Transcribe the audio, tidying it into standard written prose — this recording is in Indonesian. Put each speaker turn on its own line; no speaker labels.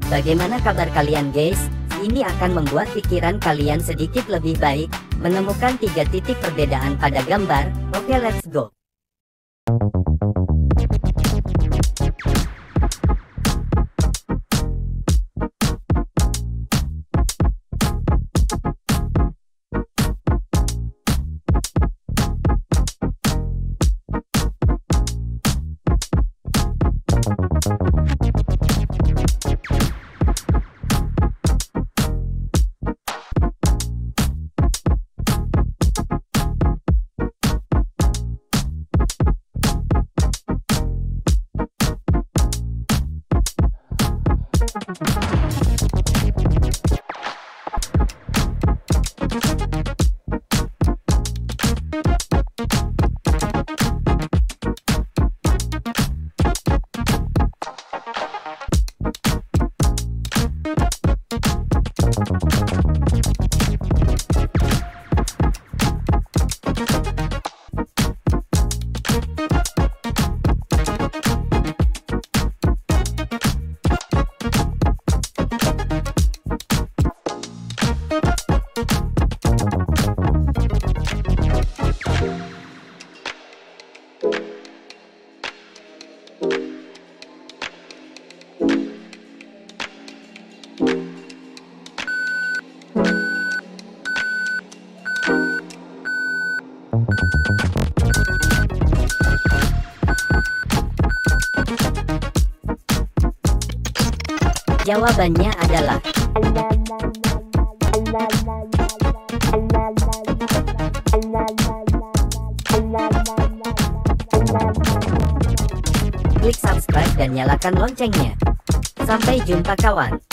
Bagaimana kabar kalian guys? Ini akan membuat pikiran kalian sedikit lebih baik, menemukan 3 titik perbedaan pada gambar. Oke, let's go. Jawabannya adalah klik subscribe dan nyalakan loncengnya. Sampai jumpa kawan.